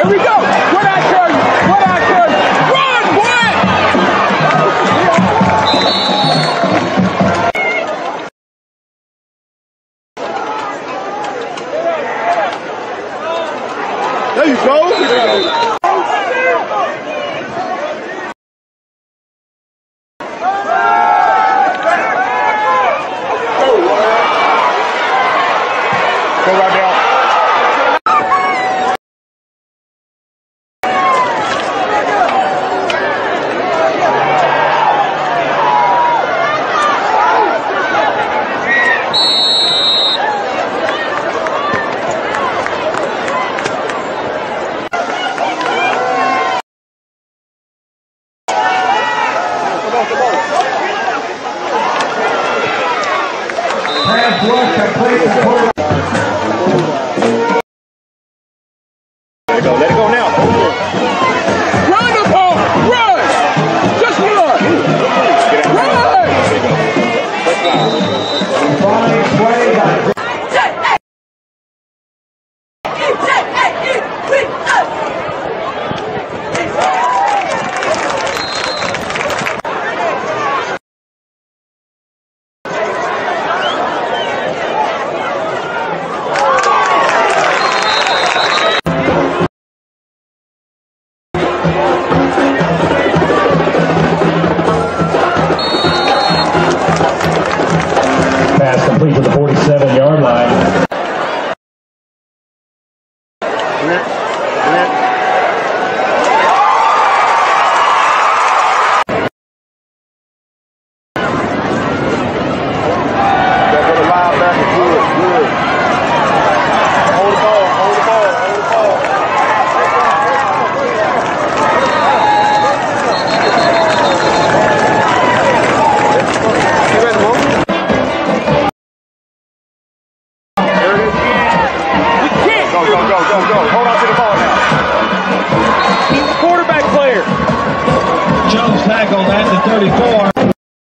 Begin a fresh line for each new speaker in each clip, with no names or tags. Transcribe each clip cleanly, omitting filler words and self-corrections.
we go. What I tell you? What I tell you? Run, boy! There you go. Go right now.
Pass rush complete to quarterback.
Let it go now. Run the ball. Run. Just run. Run.
Fine play by pass complete to the 47-yard line.
Hold on to the ball now. He's the quarterback player.
Jones tackled at the 34.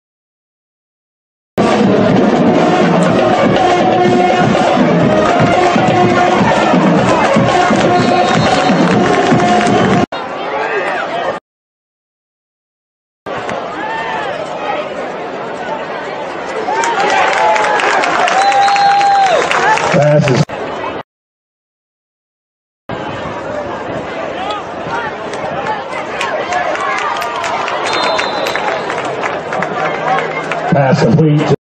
Passes. Pass complete.